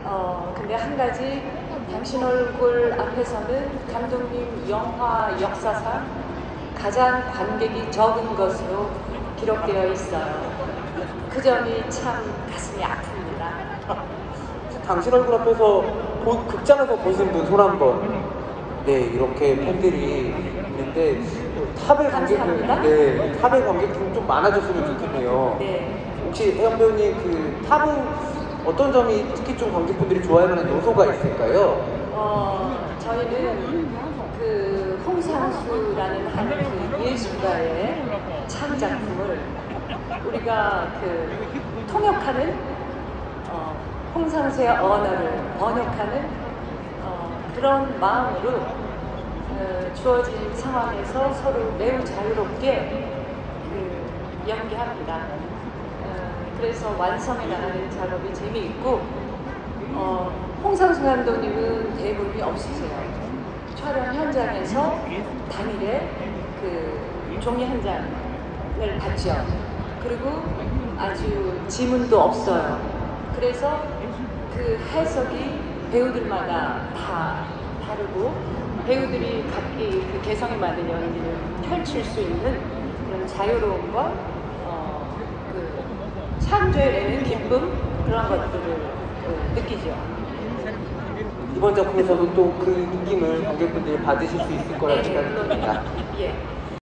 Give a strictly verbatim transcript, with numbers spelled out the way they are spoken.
어, 근데 한 가지 당신 얼굴 앞에서는 감독님 영화 역사상 가장 관객이 적은 것으로 기록되어 있어요. 그 점이 참 가슴이 아픕니다. 당신 얼굴 앞에서 보, 극장에서 보신 분 손 한번. 네, 이렇게 팬들이 있는데 탑의 관객들, 네, 탑의 관객들은 좀 많아졌으면 좋겠네요. 네. 혹시 혜영 배우님 그 탑은 어떤 점이 특히 좀 관객분들이 좋아할 만한 요소가 있을까요? 어, 저희는 그 홍상수라는 한 그 예술가의 창작품을 우리가 그 통역하는 어, 홍상수의 언어를 번역하는 어, 그런 마음으로 어, 주어진 상황에서 서로 매우 자유롭게 그 연기합니다. 어, 그래서 완성해 나가는 작업이 재미있고 어, 홍상수 감독님은 대본이 없으세요. 촬영 현장에서 당일에 그 종이 한 장을 받죠. 그리고 아주 지문도 없어요. 그래서 그 해석이 배우들마다 다 다르고 배우들이 각기 그 개성에 맞는 연기를 펼칠 수 있는 그런 자유로움과 어, 그 창조해내는 기쁨 그런 것들을 그, 느끼죠. 이번 작품에서도 또 그 느낌을 관객분들이 받으실 수 있을 거라고 네, 생각합니다. 예.